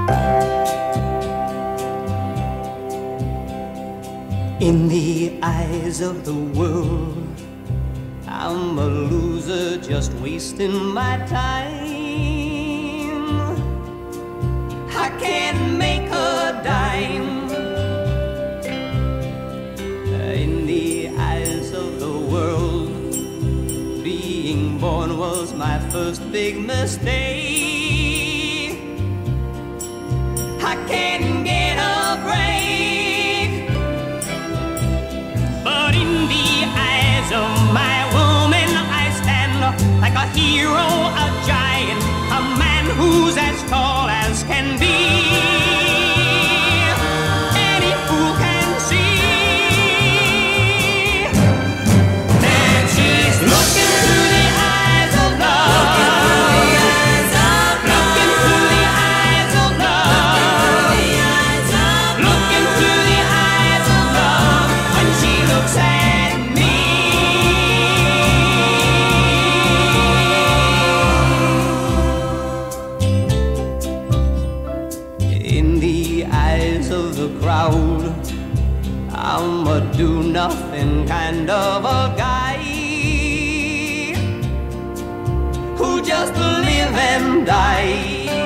In the eyes of the world, I'm a loser just wasting my time. I can't make a dime. In the eyes of the world, being born was my first big mistake. I can't get a break. But in the eyes of my woman, I stand like a hero, a giant, a man who's as tall as can be. Any fool can see that she's looking through the eyes of love, looking through the eyes of love, looking through the eyes of love when she looks at me. In the eyes of the crowd, I'm a do-nothing kind of a guy who just live and die.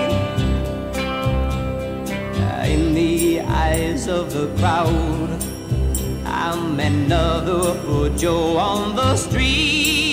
In the eyes of the crowd, I'm another poor Joe on the street.